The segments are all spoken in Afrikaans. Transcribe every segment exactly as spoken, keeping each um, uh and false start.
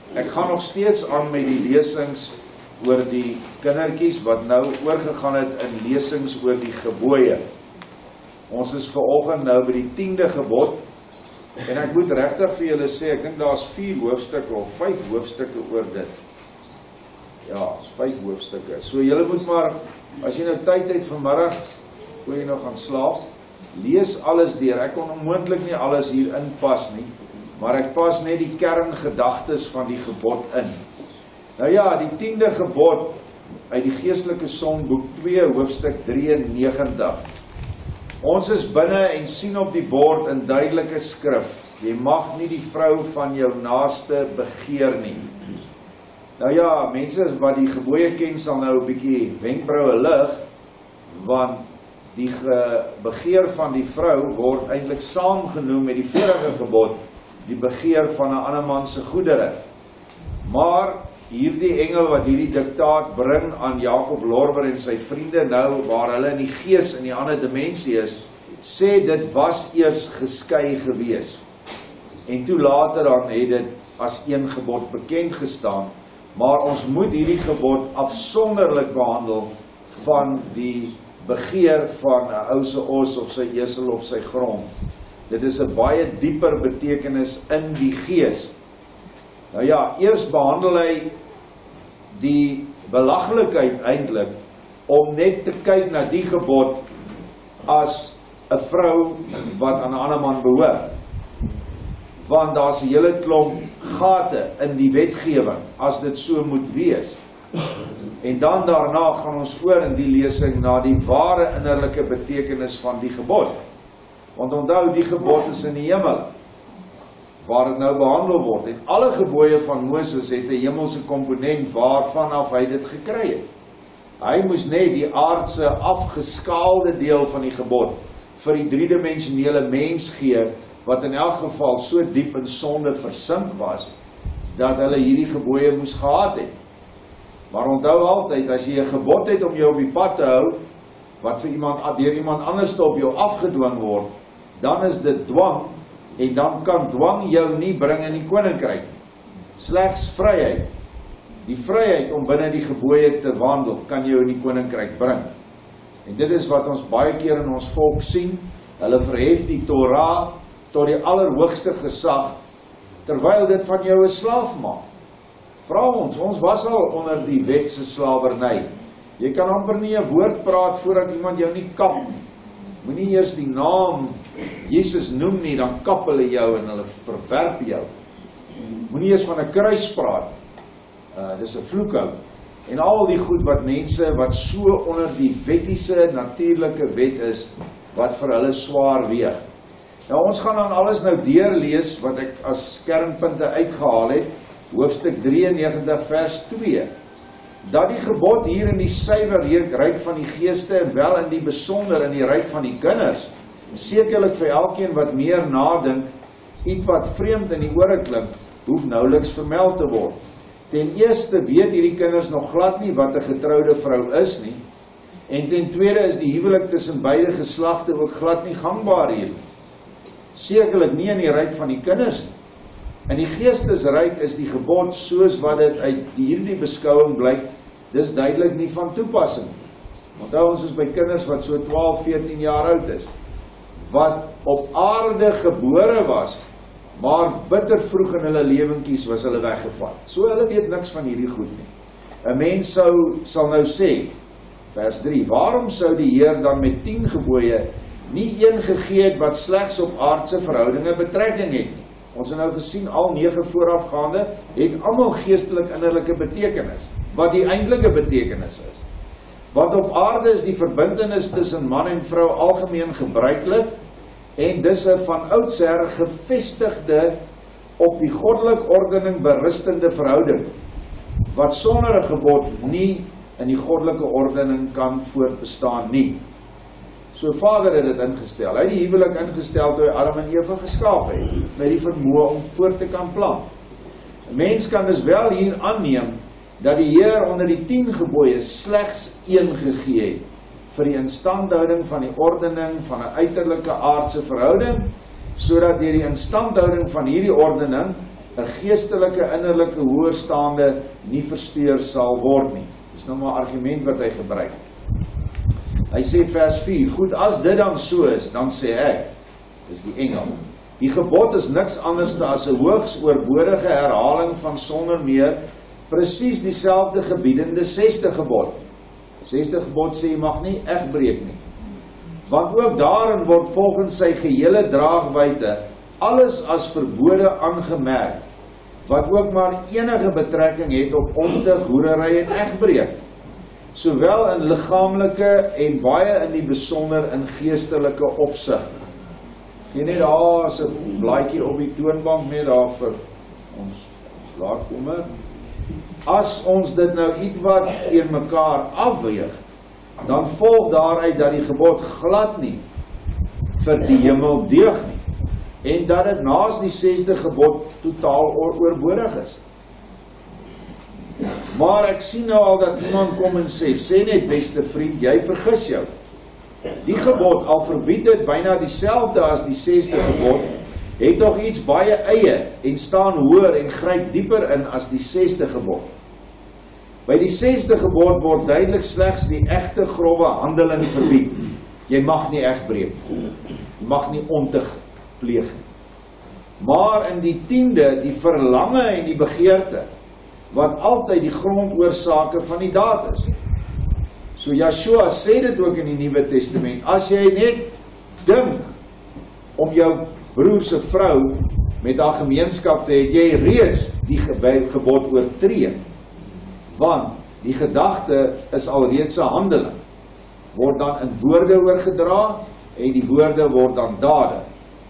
Ek gaan nog steeds aan met die lesings oor die kindertjies, wat nou oorgegaan het in lesings oor die gebooie. Ons is vanoggend nou by die tiende gebod, en ek moet regtig vir julle sê, ek dink daar is vier hoofstukke of vyf hoofstukke oor dit. Ja, vyf hoofstukke. So julle moet maar, as jy nou tyd het vanmiddag, voor jy nou gaan slaap, lees alles deur. Ek kon onmoontlik nie alles hier inpas nie, maar ek pas net die kerngedagtes van die gebod in. Nou ja, die tiende gebod uit die geestelike songboek twee hoofstuk drieënnegentig. Ons is binne en sien op die bord in duidelike skrif, jy mag nie die vrou van jou naaste begeer nie. Nou ja, mense wat die gebooie ken sal nou 'n bietjie wenkbroue lig, want die begeer van die vrou word eintlik saamgenoem met die vorige gebod, die begeer van 'n ander man se goedere. Maar hierdie engel wat hierdie diktaat bring aan Jakob Lorber en sy vriende nou, waar hulle in die gees in die ander dimensie is, sê dit was eers geskei gewees. En toe later dan het dit as een gebod bekend gestaan, maar ons moet hierdie gebod afsonderlik behandel van die begeer van 'n ou se os of sy esel of sy grond. Dit is 'n baie dieper betekenis in die gees. Nou ja, eers behandel hy die belaglikheid eintlik om net te kyk na die gebod as 'n vrou wat aan 'n ander man behoort. Want daar's 'n hele klomp gate in die wetgewing as dit so moet wees. En dan daarna gaan ons oor in die lesing na die ware innerlike betekenis van die gebod. Want onthou, die gebod is in die hemel, waar dit nou behandel word. En alle gebooie van Moses het 'n hemelse komponent waarvan af hy dit gekry het. Hy moes net die aardse afgeskaalde deel van die gebod vir die driedimensionele mens gee, wat in elk geval so diep in sonde versink was, dat hulle hierdie gebooie moes gehad het. Maar onthou altyd, as jy 'n gebod het om jou op die pad te hou, wat vir iemand, deur iemand anders te op jou afgedwing word, dan is dit dwang, en dan kan dwang jou nie bring in die koninkryk. Slegs vryheid, die vryheid om binne die gebooie te wandel, kan jou in die koninkryk bring. En dit is wat ons baie keer in ons volk sien, hulle verhef die Torah tot die allerhoogste gesag, terwyl dit van jou 'n slaaf maak. Vra ons, ons was al onder die wet se slawerny. Jy kan amper nie 'n woord praat voordat iemand jou nie kap. Moenie eers die naam Jesus noem nie, dan kap hulle jou en hulle verwerp jou. Moenie eers van 'n kruis praat. Uh, dis 'n vloekhou. En al die goed wat mense wat so onder die wettiese natuurlike wet is, wat vir hulle swaar weeg. Nou ons gaan dan alles nou deurlees wat ek as kernpunte uitgehaal het, hoofstuk drieënnegentig vers twee. Dat die gebod hier in die suiwer ryk van die geeste en wel in die besonder in die ryk van die kinders, sekerlik vir elkeen wat meer nadink, iets wat vreemd in die ore klink, hoef nouliks vermeld te word. Ten eerste weet hierdie kinders nog glad nie wat 'n getroude vrou is nie, en ten tweede is die huwelik tussen beide geslagte ook glad nie gangbaar hier. Sekerlik nie in die ryk van die kinders nie. In die geestesryk is die gebod soos wat dit uit hierdie beskouing blyk, dis duidelik nie van toepassing. Onthou, ons is by kinders wat so twaalf, veertien jaar oud is, wat op aarde gebore was, maar bitter vroeg in hulle lewentjies was hulle weggevat. So hulle weet niks van hierdie goed nie. 'n Mens sou, sal nou sê, vers drie, waarom sou die Heer dan met tien gebooie nie een gegee het wat slegs op aardse verhoudinge betrekking het nie? Ons het nou gesien, al nege voorafgaande het almal geestelik innerlike betekenis, wat die eintlike betekenis is. Want op aarde is die verbintenis tussen man en vrou algemeen gebruiklik, en dis 'n van oudsher gevestigde, op die goddelike ordening berustende verhouding, wat sonder 'n gebod nie in die goddelike ordening kan voortbestaan nie. So Vader het dit ingestel, hy het die huwelik ingestel toe hy Adam en Eva geskaap het, met die vermoë om voort te kan plan. 'n Mens kan dus wel hier aanneem, dat die Heer onder die tien gebooie slegs een gegee het, vir die instandhouding van die ordening van 'n uiterlike aardse verhouding, sodat deur die instandhouding van hierdie ordening, 'n geestelike innerlike hoërstaande nie versteur sal word nie. Dis nou maar 'n argument wat hy gebruik. Hy sê vers vier, goed, as dit dan so is, dan sê ek, dis die engel, die gebod is niks anders as 'n hoogs oorbodige herhaling van sonder meer presies dieselfde gebiedende sesde gebod. Sesde gebod sê jy mag nie egbreek nie. Want ook daarin word volgens sy gehele draagwyte alles as verbode aangemerk, wat ook maar enige betrekking het op ontuig, hoerery en egbreek, sowel in liggaamlike en baie in die besonder in geestelike opsig. Jy net daar is 'n blaadjie op die toonbank net daar vir ons slaapkamer. As ons dit nou ietwat teen mekaar afweeg, dan volg daaruit dat die gebod glad nie vir die hemel deug nie, en dat dit naas die sesde gebod totaal oorbodig is. Maar ek sien nou al dat iemand kom en sê, sê net beste vriend, jy vergis jou. Die gebod, al verbied dit byna dieselfde as die sesde gebod, het toch iets baie eie en staan hoër en gryp dieper in as die sesde gebod. By die sesde gebod word duidelik slegs die egte grove handeling verbied. Jy mag nie egbreek, jy mag nie ontuig pleeg. Maar in die tiende, die verlange en die begeerte, wat altyd die grondoorsake van die daad is. So Yeshua sê dit ook in die Nuwe Testament, as jy net dink om jou broer se vrou met haar gemeenskap te hê, jy reeds die gebod oortree. Want die gedagte is alreeds 'n handeling, word dan in woorde oorgedra en die woorde word dan dade.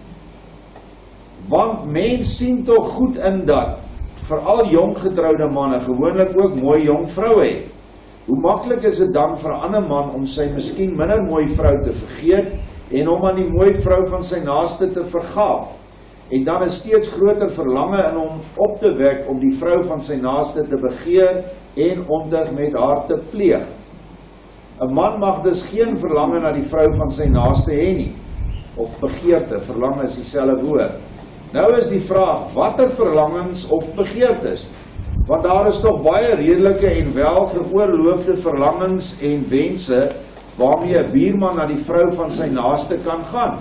Want mens sien tog goed in dat veral jong getroude manne gewoonlik ook mooi jong vroue het. Hoe maklik is dit dan vir 'n ander man om sy miskien minder mooi vrou te vergeet en om aan die mooi vrou van sy naaste te vergaap, en dan 'n steeds groter verlange in hom op te wek om die vrou van sy naaste te begeer en ontuig met haar te pleeg. 'n Man mag dus geen verlange na die vrou van sy naaste hê nie, of begeerte, verlange is dieselfde woord. Nou is die vraag, watter verlangens of begeertes? Want daar is toch baie redelike en wel geoorloofde verlangens en wense waarmee 'n buurman na die vrou van sy naaste kan gaan.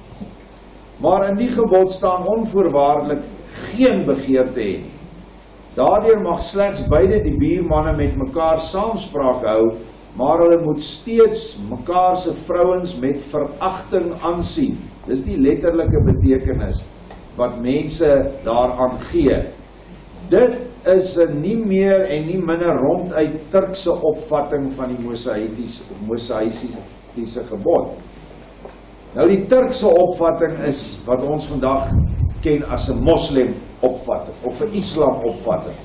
Maar in die gebod staan onvoorwaardelik geen begeerte hê. Daardeur mag slegs beide die buurmanne met mekaar saamspraak hou, maar hulle moet steeds mekaar se vrouens met veragting aansien. Dis die letterlike betekenis wat mense daaraan gee. Dit is 'n nie meer en nie minder ronduit Turkse opvatting van die Mosaïtiese of Mosaïtiese gebod. Nou die Turkse opvatting is wat ons vandag ken as 'n moslim opvatting of 'n islam opvatting.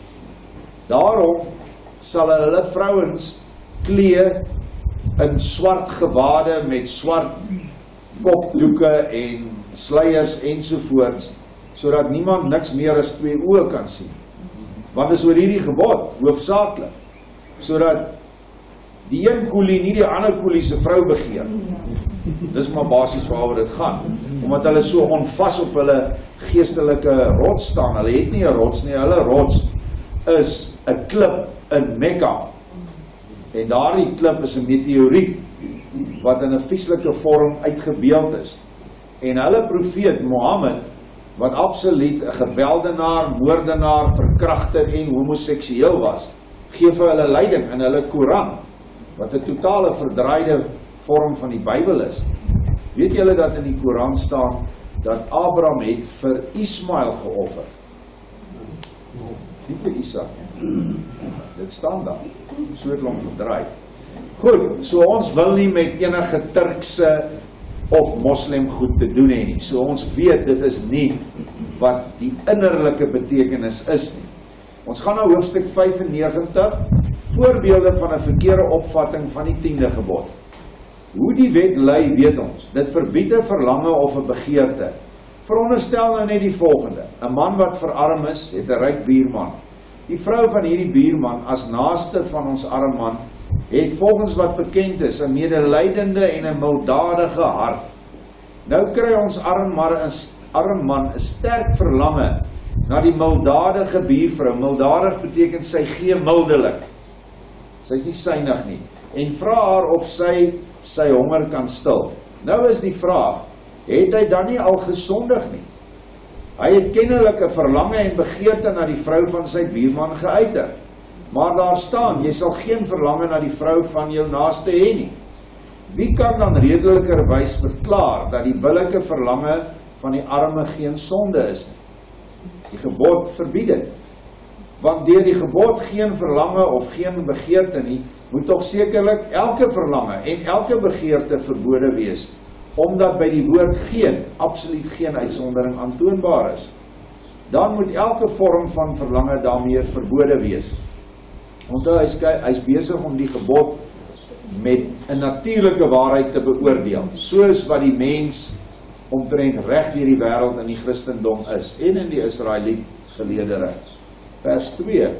Daarom sal hulle vrouens klee in swart gewade met swart kopdoeke en sluiers ensovoorts, sodat niemand niks meer as twee oë kan sien. Want is oor hierdie gebod, hoofsaaklik, sodat die een koelie nie die ander koelie se vrou begeer. Dis maar basies waaroor dit gaan. Omdat hulle so onvas op hulle geestelike rots staan. Hulle het nie 'n rots nie, hulle rots is 'n klip in Mekka. En daardie klip is 'n meteoriet wat in 'n vieslike vorm uitgebeeld is. En hulle profeet Mohammed, wat absoluut 'n geweldenaar, moordenaar, verkragter en homoseksueel was, gee vir hulle leiding in hulle Koran, wat 'n totale verdraaide vorm van die Bybel is. Weet julle dat in die Koran staan dat Abraham het vir Ismael geoffer? Nie vir Isak. Dit staan daar. So het hom verdraai. Goed, so ons wil nie met enige Turkse of moslim goed te doen hê nie. So ons weet dit is nie wat die innerlike betekenis is nie. Ons gaan na hoofstuk vyfennegentig, voorbeelde van 'n verkeerde opvatting van die tiende gebod. Hoe die wet lui, weet ons. Dit verbied 'n verlange of 'n begeerte. Veronderstel nou net die volgende. 'n Man wat verarm is, het 'n ryk buurman. Die vrou van hierdie buurman, as naaste van ons arm man, het volgens wat bekend is 'n medelydende en 'n milddadige hart. Nou kry ons arm, maar 'n arm man 'n sterk verlange na die mildadige buurvrou. Mildadig beteken sy gee mildelik. Sy is nie synig nie. En vra haar of sy sy honger kan stil. Nou is die vraag, het hy dan nie al gesondig nie? Hy het kennelik 'n verlange en begeerte na die vrou van sy buurman geuiter. Maar daar staan, jy sal geen verlange na die vrou van jou naaste hê nie. Wie kan dan redelikerwys verklaar dat die billike verlange van die arme geen sonde is nie? Die gebod verbied dit. Want deur die gebod geen verlange of geen begeerte nie, moet tog sekerlik elke verlange en elke begeerte verbode wees, omdat by die woord geen, absoluut geen uitsondering aantoonbaar is. Dan moet elke vorm van verlange daarmee verbode wees. Onthou, hy is, hy is besig om die gebod met 'n natuurlike waarheid te beoordeel, soos wat die mens omtrent reg deur die wêreld in die Christendom is, en in die Israeliet geleedere. Vers twee.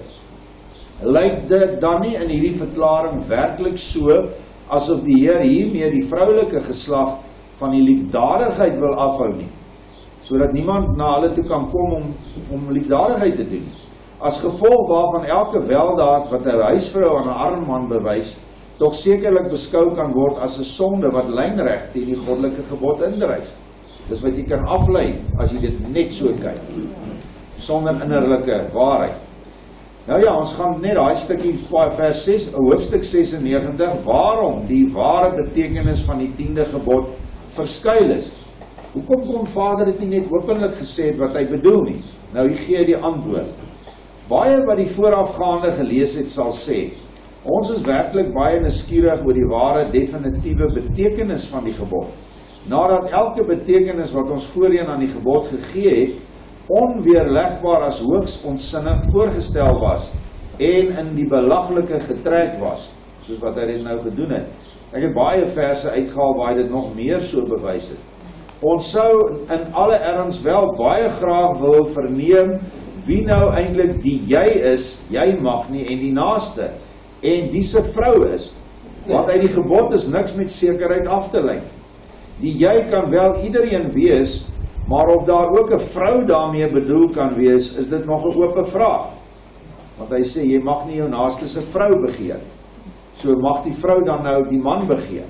Lyk dit dan nie in hierdie verklaring werklik so, asof die Heer hiermee die vroulike geslag van die liefdadigheid wil afhou nie, sodat niemand na hulle toe kan kom om, om liefdadigheid te doen. As gevolg waarvan elke weldaad wat 'n huisvrou aan 'n arm man bewys, tog sekerlik beskou kan word as 'n sonde wat lynreg teen die goddelike gebod indrys. Dis wat jy kan aflei as jy dit net so kyk, sonder innerlike waarheid. Nou ja, ons gaan net daai stukkie vers ses, hoofstuk sesennegentig, waarom die ware betekenis van die tiende gebod verskuil is. Hoekom kon Vader dit nie net openlik gesê het wat hy bedoel nie? Nou hier gee die antwoord. Baie wat die voorafgaande gelees het sal sê, ons is werklik baie nuuskierig oor die ware definitiewe betekenis van die gebod. Nadat elke betekenis wat ons voorheen aan die gebod gegee het, onweerlegbaar as hoogs onsinnig voorgestel was en in die belaglike getrek was, soos wat hy dit nou gedoen het. Ek het baie verse uitgehaal waar hy dit nog meer so bewys het. Ons sou in alle erns wel baie graag wil verneem wie nou eintlik die jy is, jy mag nie, en die naaste, en die se vrou is. Want uit die gebod is niks met sekerheid af te lei. Die jy kan wel iedereen wees, maar of daar ook 'n vrou daarmee bedoel kan wees, is dit nog 'n oop vraag. Want hy sê, jy mag nie jou naaste se vrou begeer. So mag die vrou dan nou die man begeer.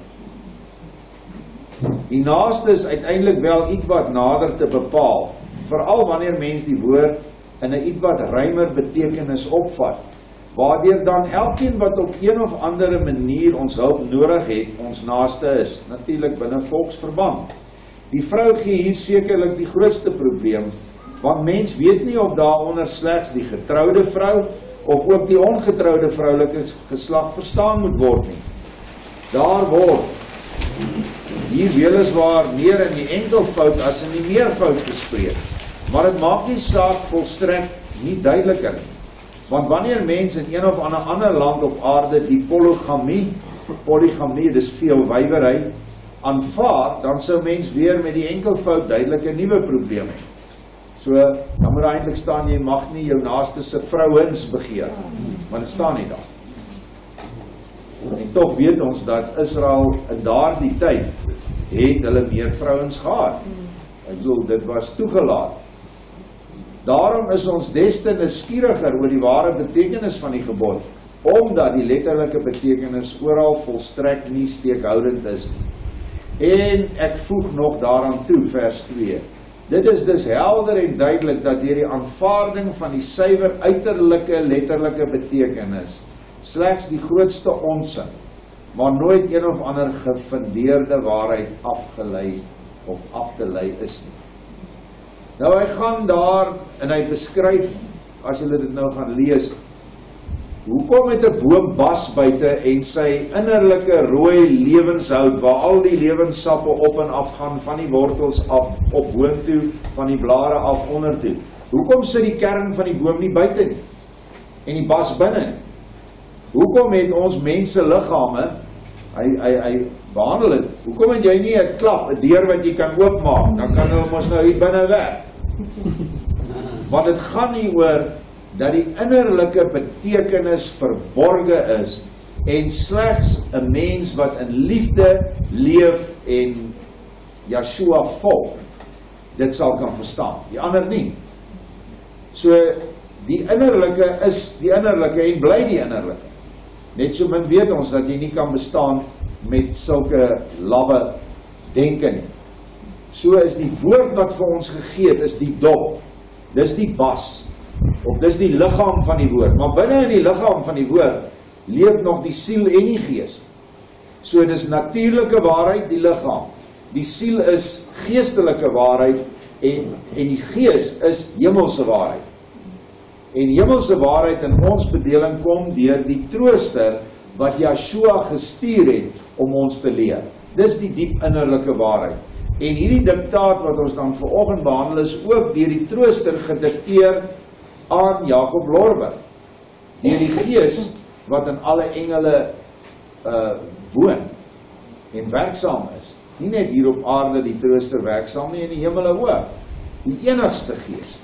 Die naaste is uiteindelik wel iets wat nader te bepaal, veral wanneer mens die woord in 'n iets wat ruimer betekenis opvat, waardeur dan elkeen wat op een of andere manier ons hulp nodig het, ons naaste is, natuurlik binne volksverband. Die vrou gee hier sekerlik die grootste probleem, want mens weet nie of daaronder slegs die getroude vrou of ook die ongetroude vroulike geslag verstaan moet word nie. Daar word hier weliswaar meer in die enkelvoud as in die meervoud gespreek, maar dit maak die saak volstrek nie duideliker nie. Want wanneer mens in een of ander ander land op aarde die polygamie, polygamie, dis veelwywery, aanvaar, dan sou mens weer met die enkelvoud duidelik 'n nuwe probleem hê. So, dan moet eintlik staan, jy mag nie jou naaste se vrouens begeer, maar dit staan nie daar. En tog weet ons dat Israel in daardie tyd het hulle meer vrouens gehad. Ek bedoel, dit was toegelaat. Daarom is ons des te nuuskieriger oor die ware betekenis van die gebod, omdat die letterlike betekenis oral volstrek nie steekhoudend is nie. En ek voeg nog daaraan toe, vers twee. Dit is dus helder en duidelik dat deur die aanvaarding van die suiwer uiterlike letterlike betekenis slegs die grootste onsin, maar nooit een of ander gefundeerde waarheid afgelei of af te lei is nie. Nou hy gaan daar en hy beskryf, as julle dit nou gaan lees, hoekom het 'n boom bas buite en sy innerlike rooi lewenshout, waar al die lewenssappe op en af gaan, van die wortels af, op boontoe, van die blare af ondertoe. Hoekom sit die kern van die boom nie buite nie, en die bas binne? Hoekom het ons mense liggame, hy, hy, hy behandel het, hoekom het jy nie 'n klap, 'n deur wat jy kan oopmaak, dan kan hulle ons nou hier binne werk. Want dit gaan nie oor dat die innerlike betekenis verborge is en slegs 'n mens wat in liefde leef en Yeshua volg, dit sal kan verstaan, die ander nie. So, die innerlike is die innerlike en bly die innerlike. Net so min weet ons dat jy nie kan bestaan met sulke lawwe denke nie. So is die woord wat vir ons gegee het, is die dop, dis die bas, of dis die liggaam van die woord, maar binne in die liggaam van die woord, leef nog die siel en die gees. So dis natuurlike waarheid, die liggaam, die siel is geestelike waarheid, en, en die gees is hemelse waarheid. En hemelse waarheid in ons bedeling kom deur die trooster, wat Yeshua gestuur het, om ons te leer. Dis die diep innerlike waarheid. En hierdie diktaat wat ons dan vanoggend behandel is ook deur die trooster gedikteer aan Jacob Lorber. Deur die gees wat in alle engele uh, woon en werksaam is. Nie net hier op aarde die trooster werksaam nie, in die hemele ook. Die enigste gees.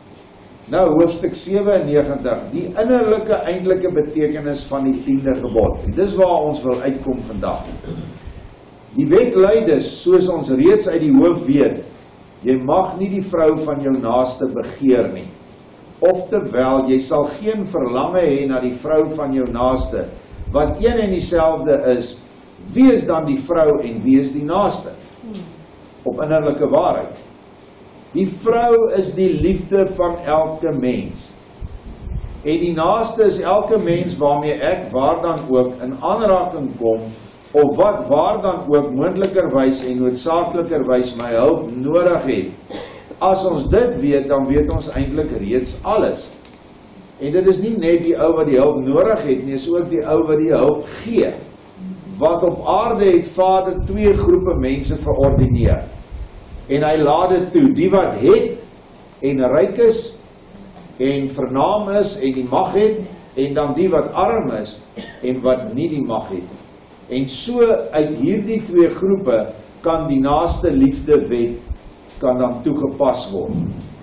Nou hoofstuk sewennegentig, die innerlike eintlike betekenis van die tiende gebod. En dis waar ons wil uitkom vandag. Die wet lui dus, soos ons reeds uit die hoof weet, jy mag nie die vrou van jou naaste begeer nie. Oftewel, jy sal geen verlange hê na die vrou van jou naaste, wat een en dieselfde is, wie is dan die vrou en wie is die naaste? Op innerlike waarheid. Die vrou is die liefde van elke mens. En die naaste is elke mens waarmee ek waar dan ook in aanraking kom, of wat waar dan ook moontlikerwys en noodsakelikerwys my hulp nodig het. As ons dit weet, dan weet ons eintlik reeds alles. En dit is nie net die ou wat die hulp nodig het nie, is ook die ou wat die hulp gee. Want op aarde het Vader twee groepe mense verordineer. En hy laat dit toe, die wat het en ryk is en vernaam is en die mag het, en dan die wat arm is en wat nie die mag het. En so uit hierdie twee groepe kan die naaste liefde wet kan dan toegepas word.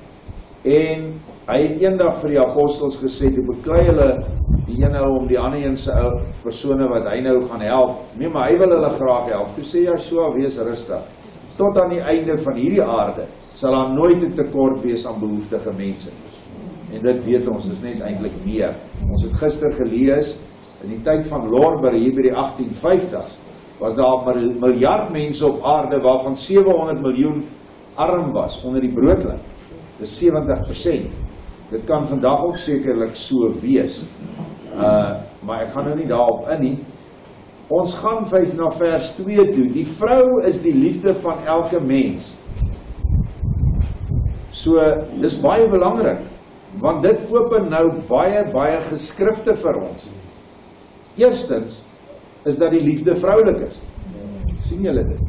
En hy het eendag vir die apostels gesê, toe beklei hulle die ene om die ander een se persone wat hy nou gaan help. Nee, maar hy wil hulle graag help. Toe sê Yeshua, wees rustig. Tot aan die einde van hierdie aarde sal daar nooit 'n tekort wees aan behoeftige mense. En dit weet ons, is net eintlik meer. Ons het gister gelees, in die tyd van Lorber, hier by die agtien vyftigs, was daar 'n miljard mense op aarde, waarvan sewehonderd miljoen arm was, onder die broodlyn. Dis sewentig persent. Dit kan vandag ook sekerlik so wees. Uh, maar ek gaan nou nie daarop in nie. Ons gaan vyf na vers twee toe. Die vrou is die liefde van elke mens. So, dis baie belangrik, want dit open nou baie, baie geskrifte vir ons. Eerstens, is dat die liefde vroulik is. Sien julle dit?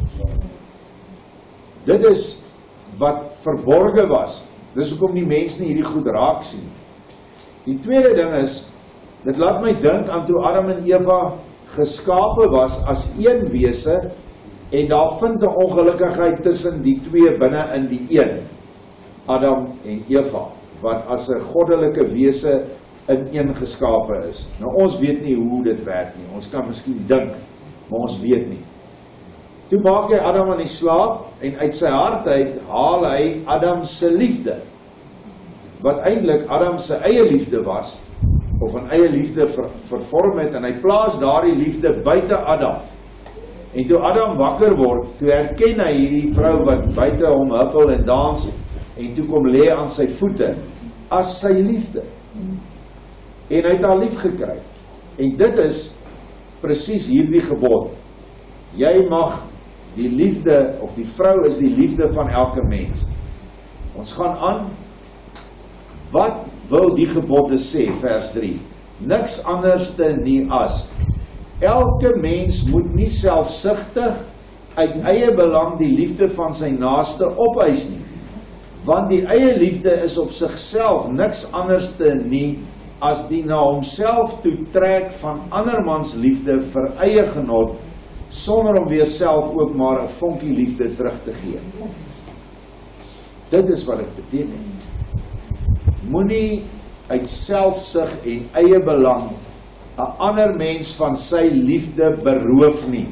Dit is wat verborge was. Dis hoekom die mens nie hierdie goed raak sien. Die tweede ding is, dit laat my dink aan toe Adam en Eva geskape was as een wese, en daar vind 'n ongelukkigheid tussen die twee binne in die een, Adam en Eva, wat as 'n goddelike wese in een geskape is. Nou ons weet nie hoe dit werk nie, ons kan miskien dink, maar ons weet nie. Toe maak hy Adam aan die slaap, en uit sy hart uit haal hy Adam se liefde, wat eintlik Adam se eie liefde was, of 'n eie liefde ver, vervorm het, en hy plaas daardie liefde buite Adam. En toe Adam wakker word, toe herken hy hierdie vrou wat buite hom huppel en dans, en toe kom lê aan sy voete, as sy liefde. En hy het haar lief gekry. En dit is presies hierdie gebod. Jy mag die liefde, of die vrou is die liefde van elke mens. Ons gaan aan. Wat wil die gebode sê, vers drie? Niks anderste nie as, elke mens moet nie selfsugtig uit eie belang die liefde van sy naaste opeis nie, want die eie liefde is op sigself niks anderste nie as die na homself toe trek van andermans liefde vir eie genot, sonder om weer self ook maar 'n vonkie liefde terug te gee. Dit is wat dit beteken. Moenie uit selfsug en eie belang 'n ander mens van sy liefde beroof nie.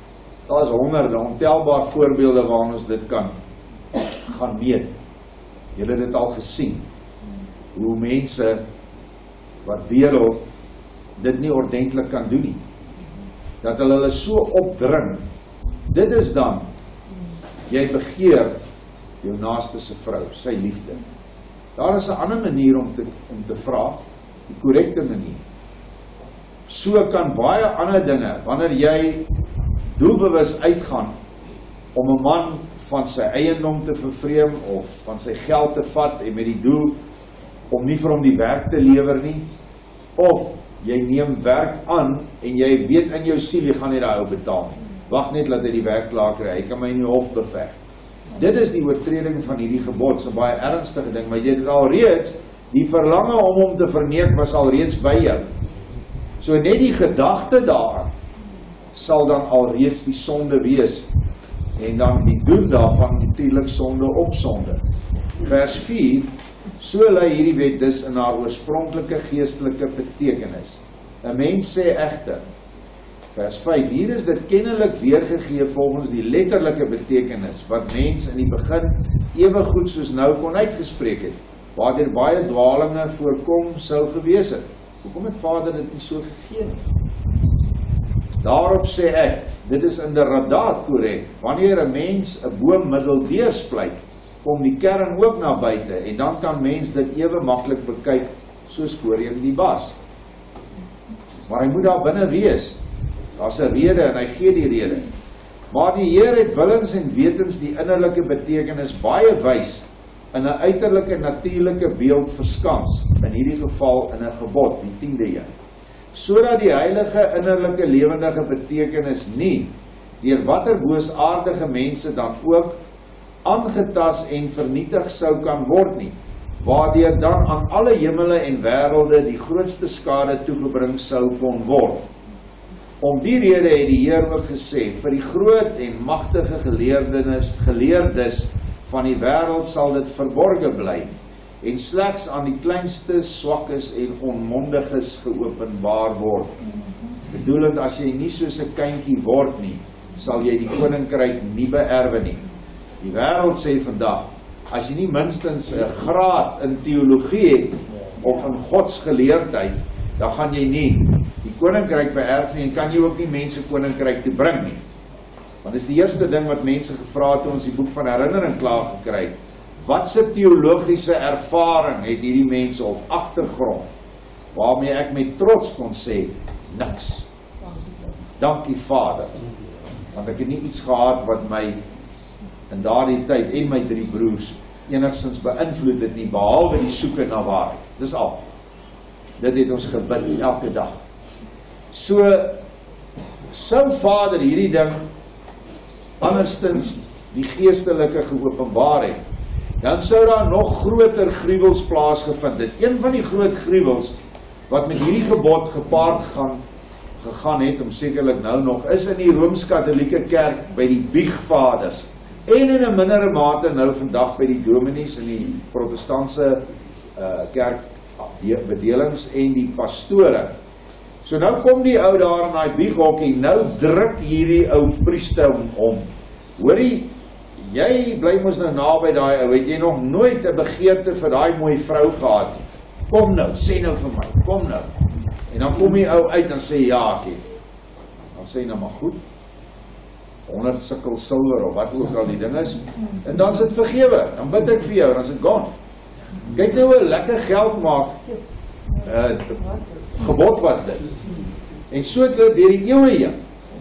Daar is honderde, ontelbaar voorbeelde waarin ons dit kan gaan meet. Julle het dit al gesien, hoe mense wat wêreld dit nie ordentlik kan doen nie. Dat hulle hulle so opdring. Dit is dan, jy begeer jou naaste se vrou, sy liefde. Daar is 'n ander manier om te, om te vra, die korrekte manier. So kan baie ander dinge, wanneer jy doelbewus uitgaan om 'n man van sy eiendom te vervreem of van sy geld te vat en met die doel om nie vir hom die werk te lewer nie, of jy neem werk aan en jy weet in jou siel jy gaan nie daai ou betaal nie. Wag net dat hy die werk klaar kry, hy kan my in die hof beveg. Dit is die oortreding van hierdie gebod, so baie ernstige ding, maar jy het al reeds, die verlange om hom te verneek was al reeds by jou. So net die gedagte daaraan sal dan al reeds die sonde wees, en dan die doen daarvan natuurlik sonde op sonde. Vers vier, so lei hierdie wet dus in haar oorspronklike geestelike betekenis. 'n Mens sê egter, vers vyf, hier is dit kennelik weergegee volgens die letterlike betekenis, wat mens in die begin ewe goed soos nou kon uitgespreek het, waardeur baie dwalinge voorkom sou gewees het. Hoekom het Vader dit nie so gegee nie? Daarop sê ek, dit is inderdaad korrek, wanneer 'n mens 'n boom middel deursplyt, kom die kern ook na buite, en dan kan mens dit ewe maklik bekyk, soos voorheen die was. Maar hy moet daar binne wees, daar's 'n rede en hy gee die rede. Maar die Heer het willens en wetens die innerlike betekenis baie wys, in 'n uiterlike natuurlike beeld verskans, in hierdie geval in 'n gebod, die tiende een. Sodat die heilige innerlike lewendige betekenis nie, deur watter boosaardige mense dan ook, aangetas en vernietig sou kan word nie, waardeur dan aan alle hemele en wêrelde die grootste skade toegebring sou kon word. Om die rede het die Heer ook gesê, vir die groot en magtige geleerdes, geleerdes van die wêreld sal dit verborge bly, en slegs aan die kleinste, swakkes en onmondiges geopenbaar word. Bedoelend, as jy nie soos 'n kindjie word nie, sal jy die koninkryk nie beerwe nie. Die wêreld sê vandag, as jy nie minstens 'n graad in teologie het, of in godsgeleerdheid, dan gaan jy nie die koninkryk beerf nie, en kan jy ook nie mense koninkryk te bring nie. Want dis die eerste ding wat mense gevra het, toe ons die boek van herinnering klaar gekry het. Wat se teologiese ervaring het hierdie mense, of agtergrond, waarmee ek met trots kon sê, niks. Dankie Vader, want ek het nie iets gehad wat my in daardie tyd, en my drie broers, enigstens beïnvloed het nie, behalwe die soeke na waarheid. Dis al. Dit het ons gebid elke dag. So, sou Vader hierdie ding anderstens die geestelike geopenbaar het, dan sou daar nog groter gruwels plaasgevind het. Een van die groot gruwels wat met hierdie gebod gepaard gaan, gegaan het, om sekerlik nou nog, is in die Rooms-Katholieke kerk by die biegvaders, en in 'n mindere mate nou vandag by die dominees in die protestantse uh, kerk bedelings en die pastore. So nou kom die ou daar in die bieghokkie, nou druk hierdie ou priester om. Hoorie, jy bly mos nou naby daai ou, het jy nog nooit 'n begeerte vir daai mooi vrou gehad nie? Kom nou, sê nou vir my, kom nou. En dan kom die ou uit en sê ja, ek het. Dan sê hy nou maar goed, honderd sikkel silwer of wat ook al die ding is, en dan is dit vergewe, dan bid ek vir jou, dan is dit gone. Kyk nou hoe lekker geld maak, uh, gebod was dit. En so het hulle deur die eeuwe heen,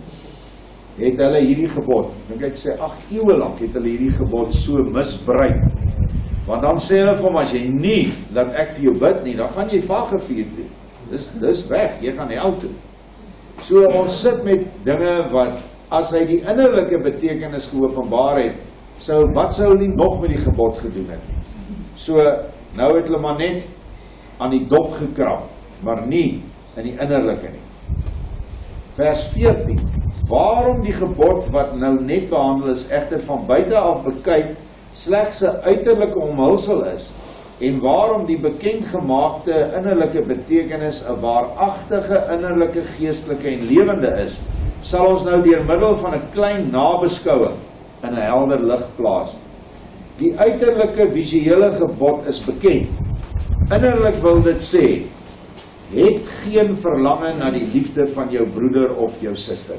het hulle hierdie gebod, dink ek sê, ag eeuwe lang het hulle hierdie gebod so misbruik. Want dan sê hulle vir hom, as jy nie, dat ek vir jou bid nie, dan gaan jy vagevuur toe. Dis, dis weg, jy gaan hel toe. So ons sit met dinge wat, as hy die innerlike betekenis geopenbaar het, so wat sou hulle nog met die gebod gedoen het? So, nou het hulle maar net aan die dop gekrap, maar nie in die innerlike nie. Vers veertien, waarom die gebod wat nou net behandel is, egter van buite af bekyk, slegs 'n uiterlike omhulsel is, en waarom die bekendgemaakte innerlike betekenis 'n waaragtige innerlike geestelike en lewende is, sal ons nou deur middel van 'n klein nabeskouing in 'n helder lig plaas. Die uiterlike visuele gebod is bekend. Innerlik wil dit sê, het geen verlange na die liefde van jou broeder of jou suster.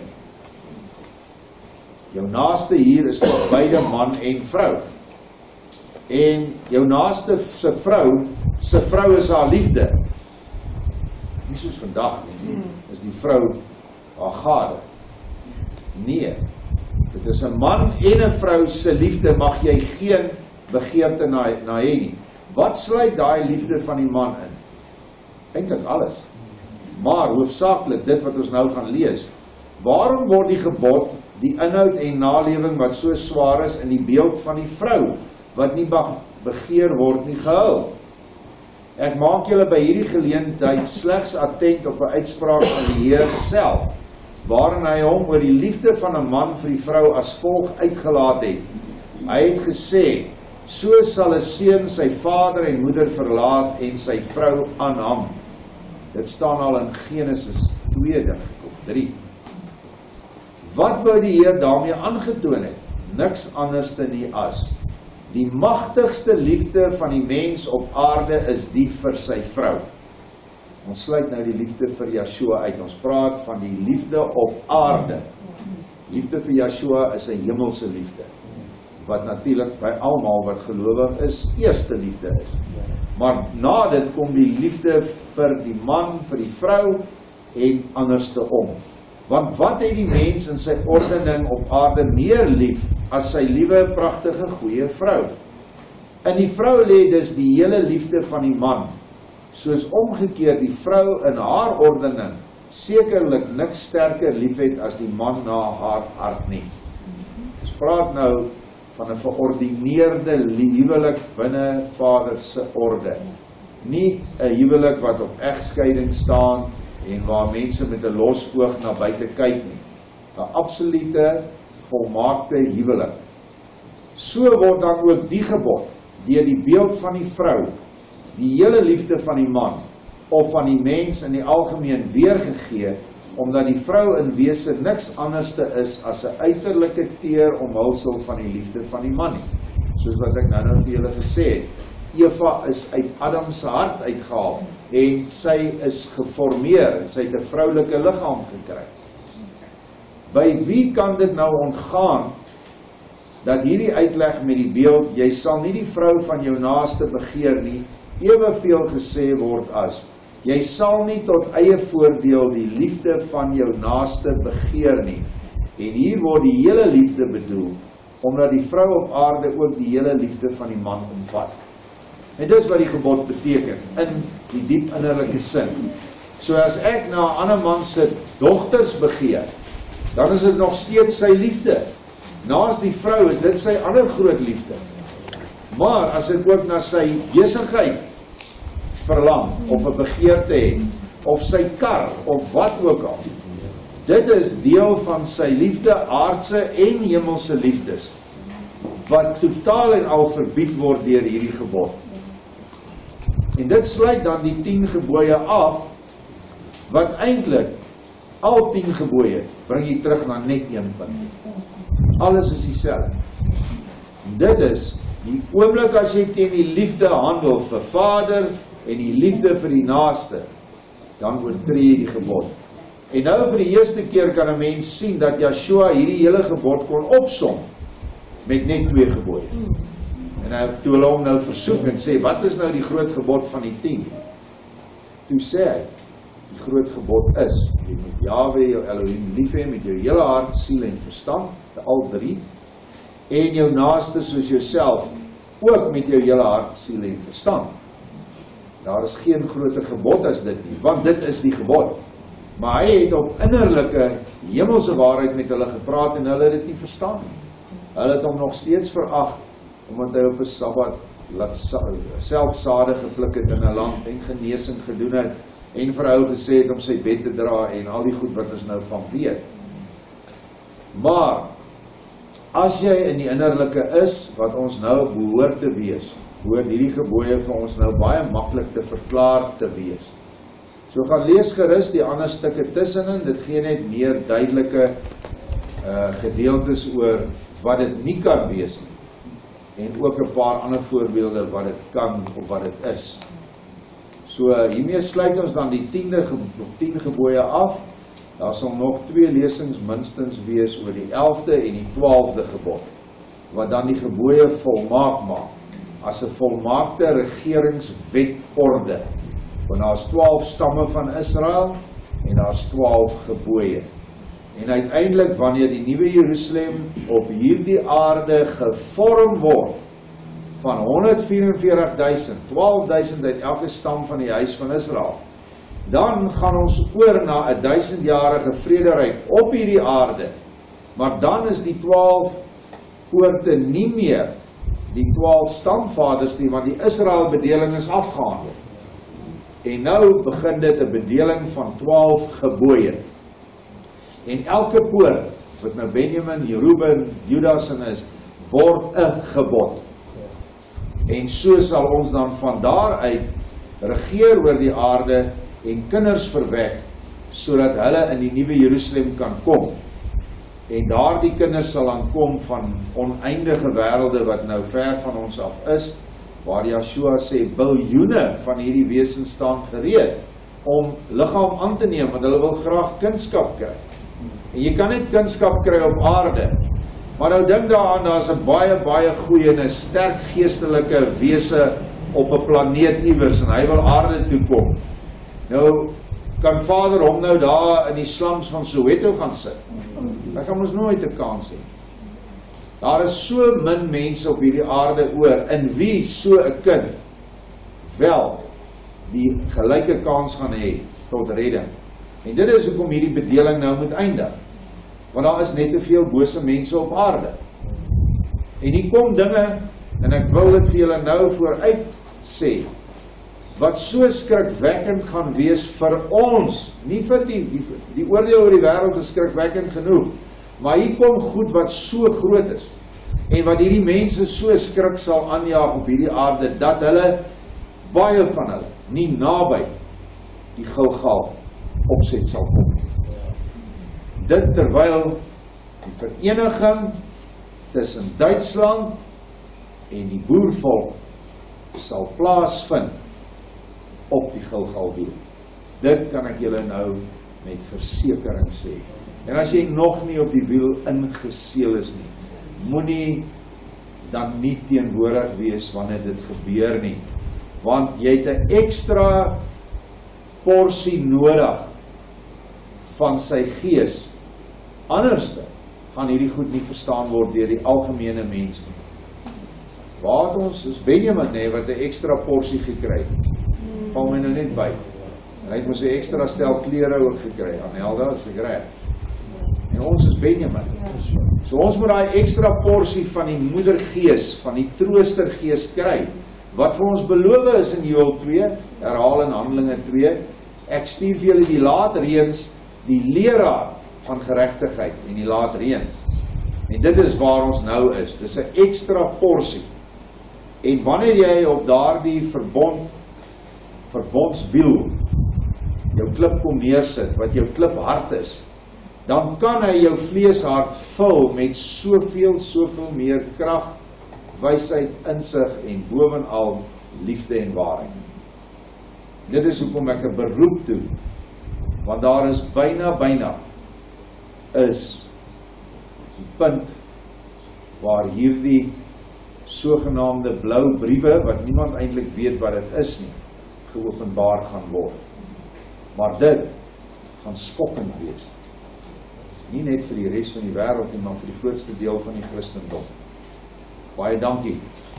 Jou naaste hier is tot beide man en vrou. En jou naaste se vrou, se vrou is haar liefde. Nie soos vandag nie, is die vrou haar gade. Nee, dit is 'n man en 'n vrou se liefde, mag jy geen begeerte na, na hê nie. Wat sluit daai liefde van die man in? Eintlik alles. Maar hoofsaaklik dit wat ons nou gaan lees. Waarom word die gebod, die inhoud en nalewing wat so swaar is in die beeld van die vrou, wat nie mag begeer word nie, gehul? Ek maak julle by hierdie geleentheid slegs attent op 'n uitspraak van die Heer self, waarin hy hom oor die liefde van 'n man vir die vrou as volg uitgelaat het. Hy het gesê, so sal 'n seun sy vader en moeder verlaat en sy vrou aanhang. Dit staan al in Genesis twee, dink ek, of drie. Wat wou die Heer daarmee aangetoon het? Niks anders dan nie as die magtigste liefde van die mens op aarde is die vir sy vrou. Ons sluit nou die liefde vir Yeshua uit. Ons praat van die liefde op aarde. Liefde vir Yeshua is 'n hemelse liefde, wat natuurlik by almal wat gelowig is, eerste liefde is. Maar na dit kom die liefde vir die man, vir die vrou en anderste om. Want wat het die mens in sy ordening op aarde meer lief as sy liewe, pragtige, goeie vrou? In die vrou lê dus die hele liefde van die man, soos omgekeerd die vrou in haar ordening sekerlik niks sterker lief het as die man na haar hart nie. Ons praat nou van 'n verordineerde huwelik binne Vader se orde. Nie 'n huwelik wat op egskeiding staan en waar mense met 'n los oog na buite kyk nie. 'n Absolute, volmaakte huwelik. So word dan ook die gebod, deur die beeld van die vrou, die hele liefde van die man, of van die mens in die algemeen weergegee, omdat die vrou in wese niks anderste is as 'n uiterlike teer omhulsel van die liefde van die man nie. Soos wat ek nou nou vir julle gesê het, Eva is uit Adam se hart uitgehaal, en sy is geformeer, en sy het 'n vroulike liggaam gekry. By wie kan dit nou ontgaan, dat hierdie uitleg met die beeld, jy sal nie die vrou van jou naaste begeer nie, eweveel gesê word as, jy sal nie tot eie voordeel die liefde van jou naaste begeer nie. En hier word die hele liefde bedoel, omdat die vrou op aarde ook die hele liefde van die man omvat. En dis wat die gebod beteken, in die diep innerlike sin. So as ek na 'n ander man se dogters begeer, dan is dit nog steeds sy liefde. Naas die vrou is dit sy ander groot liefde. Maar as ek ook na sy besigheid verlang, of 'n begeerte het, of sy kar, of wat ook al, dit is deel van sy liefde, aardse en hemelse liefdes, wat totaal en al verbied word deur hierdie gebod. En dit sluit dan die tien gebooie af, wat eintlik al tien gebooie bring jy terug na net een punt. Alles is dieselfde. Dit is die oomblik as jy teen die liefde handel vir Vader en die liefde vir die naaste, dan oortree jy die gebod. En nou vir die eerste keer kan 'n mens sien dat Yeshua hierdie hele gebod kon opsom met net twee gebooie. En hy het toe hulle hom nou versoek en sê, wat is nou die groot gebod van die tien? Toe sê hy, die groot gebod is, jy moet Jahwe, jou Elohim, lief hê met jou hele hart, siel en verstand, al drie, en jou naaste soos jouself, ook met jou hele hart, siel en verstand. Daar is geen groter gebod as dit nie, want dit is die gebod. Maar hy het op innerlike, hemelse waarheid met hulle gepraat en hulle het dit nie verstaan nie. Hulle het hom nog steeds verag, omdat hy op 'n Sabbat self sade gepluk het in 'n land en genesing gedoen het, en vir hom gesê het om sy bed te dra en al die goed wat ons nou van weet. Maar as jy in die innerlike is, wat ons nou behoort te wees, behoort hierdie gebooie vir ons nou baie maklik te verklaar te wees. So gaan lees gerus die ander stukke tussenin, dit gee net meer duidelike uh, gedeeltes oor wat dit nie kan wees nie. en ook 'n paar ander voorbeelde wat dit kan of wat dit is. So hiermee sluit ons dan die tiende of tien gebooie af. Daar sal nog twee lesings minstens wees oor die elfde en die twaalfde gebod, wat dan die gebooie volmaak maak, as 'n volmaakte regeringswetorde. Want daar is twaalf stamme van Israel, en daar is twaalf gebooie. En uiteindelik, wanneer die nuwe Jerusalem op hierdie aarde gevorm word, van honderdvierenveertig duisend, twaalf duisend uit elke stam van die huis van Israel, dan gaan ons oor na 'n duisendjarige vrederyk op hierdie aarde, maar dan is die twaalf poorte nie meer die twaalf stamvaders nie, want die Israel-bedeling is afgehandel. En nou begin dit 'n bedeling van twaalf gebooie. En elke poort, wat nou Benjamin, Reuben, Judas en is, word 'n gebod. En so sal ons dan van daaruit regeer oor die aarde en kinders verwek, sodat hulle in die nuwe Jerusalem kan kom. En daardie kinders sal dan kom van oneindige wêrelde wat nou ver van ons af is, waar Yeshua sê, biljoene van hierdie wesens staan gereed om liggaam aan te neem, want hulle wil graag kunskap kry. En jy kan net kunskap kry op aarde, maar nou dink daaraan, daar is 'n baie, baie goeie en 'n sterk geestelike wese op 'n planeet iewers, en hy wil aarde toe kom. Nou, kan Vader hom nou daar in die slums van Soweto gaan sit? Hy gaan ons nooit 'n kans hê. Daar is so min mense op hierdie aarde oor, in wie so 'n kind wel die gelyke kans gaan hê tot redding. En dit is hoekom hierdie bedeling nou moet eindig. Want daar is net te veel bose mense op aarde. En hier kom dinge, en ek wil dit vir julle nou vooruit sê, wat so skrikwekkend gaan wees vir ons, nie vir die, die, die oordeel oor die wêreld is skrikwekkend genoeg, maar hier kom goed wat so groot is, en wat hierdie mense so skrik sal aanjaag op hierdie aarde, dat hulle, baie van hulle, nie naby die Gilgal opset sal kom. Dit terwyl die vereniging tussen Duitsland en die boervolk sal plaasvind op die Gilgalwiel. Dit kan ek julle nou met versekering sê. En as jy nog nie op die wiel ingeseel is nie, moenie dan nie teenwoordig wees wanneer dit gebeur nie, want jy het 'n ekstra porsie nodig van sy gees. Anderste gaan hierdie goed nie verstaan word deur die algemene mens nie. Waar het ons, is Benjamin nee, wat 'n ekstra porsie gekry, val my nou net by. En hy het mos 'n ekstra stel klere ook gekry, Anelda is gekry. En ons is Benjamin. So ons moet daai ekstra porsie van die moedergees, van die troostergees kry, wat vir ons beloof is in Joël twee, herhaal in Handelinge twee, ek stuur vir julle die laatreëns, die leraar van geregtigheid en die laatreëns. En dit is waar ons nou is, dis 'n ekstra porsie. En wanneer jy op daardie verbond, verbondswiel, jou klip kom neersit, wat jou klip hart is, dan kan hy jou vleeshart vul met soveel, soveel meer krag, wysheid, insig en bovenal liefde en waarheid. Dit is hoekom ek 'n beroep doen, want daar is byna, byna, is die punt waar hierdie sogenaamde blou briewe, wat niemand eintlik weet wat dit is nie, geopenbaar gaan word. Maar dit gaan skokkend wees. Nie net vir die res van die wêreld nie, maar vir die grootste deel van die Christendom. Baie dankie.